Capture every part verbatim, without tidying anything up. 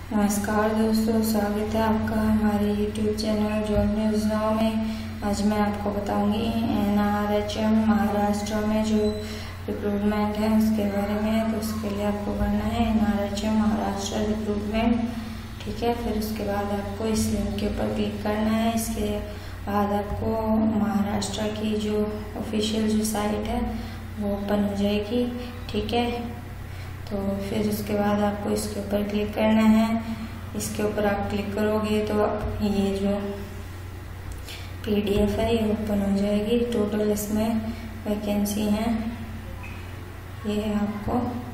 नमस्कार दोस्तों, स्वागत है आपका हमारे YouTube channel job news now में। आज मैं आपको बताऊंगी N R H M Maharashtra में जो रिक्रूटमेंट है उसके बारे में। तो उसके लिए आपको करना है N R H M Maharashtra recruitment, ठीक है। फिर उसके बाद आपको इस लिंक के ऊपर क्लिक करना है। इसके बाद आपको महाराष्ट्र की जो ऑफिशियल जो साइट है वो ओपन हो जाएगी, ठीक है। तो फिर उसके बाद आपको इसके ऊपर क्लिक करना है। इसके ऊपर आप क्लिक करोगे तो ये जो पीडीएफ है ये ओपन हो जाएगी। टोटल इसमें वैकेंसी हैं, ये आपको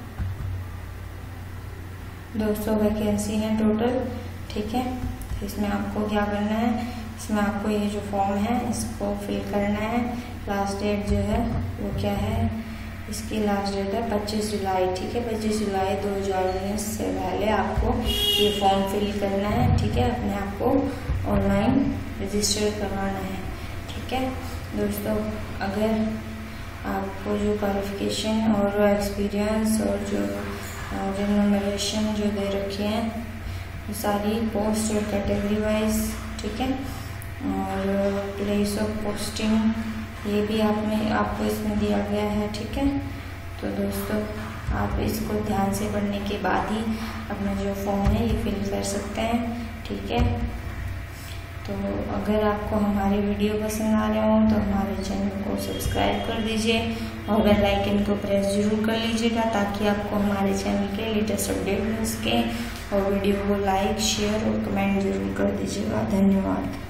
दो सौ वैकेंसी हैं टोटल, ठीक है। इसमें आपको क्या करना है, इसमें आपको ये जो फॉर्म है इसको फिल करना है। लास्ट डेट जो है वो क्या है, इसकी लास्ट डेट है पच्चीस जुलाई, ठीक है। पच्चीस जुलाई दो हज़ार उन्नीस से पहले आपको ये फॉर्म फिल करना है, ठीक है। अपने आप को ऑनलाइन रजिस्टर करवाना है, ठीक है दोस्तों। अगर आपको जो क्वालिफिकेशन और एक्सपीरियंस और जो रेम्यूनरेशन जो दे रखी है वो सारी पोस्ट और कैटेगरी वाइज, ठीक है, और प्लेस ऑफ पोस्टिंग ये भी आपने आपको इसमें दिया गया है, ठीक है। तो दोस्तों आप इसको ध्यान से पढ़ने के बाद ही अपना जो फॉर्म है ये फिल कर सकते हैं, ठीक है। तो अगर आपको हमारे वीडियो पसंद आ रहे हो तो हमारे चैनल को सब्सक्राइब कर दीजिए और बेल आइकन को प्रेस जरूर कर लीजिएगा ताकि आपको हमारे चैनल के लेटेस्ट अपडेट मिल सके। और वीडियो को लाइक, शेयर और कमेंट जरूर कर दीजिएगा। धन्यवाद।